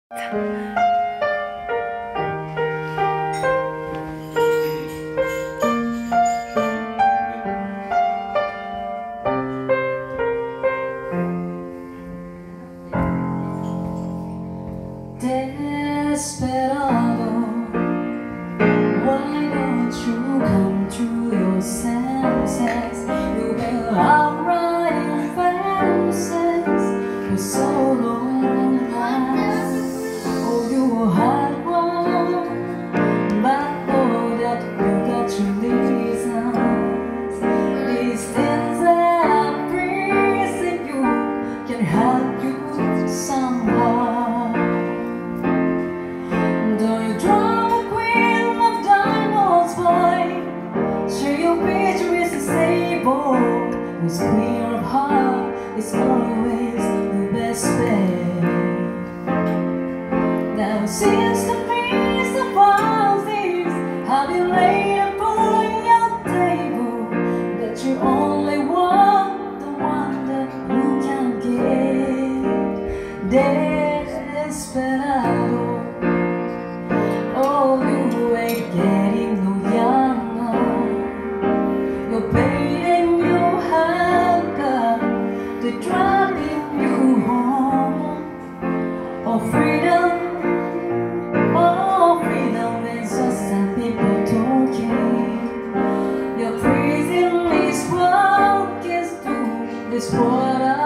Desperado, why don't you come to your senses? You've been out riding fences for so long now. Oh, you were hard one, but know that you got your reasons. These things that breeze in you can help you somehow. Whose queen of heart is always the best bet. Now it seems to me some wild things have been laid upon your table, that you only want the one that you can get. Desperado, oh, you ain't getting no younger. You're paying driving you home. Oh freedom is just some people talking. Your prison is what gets through this water.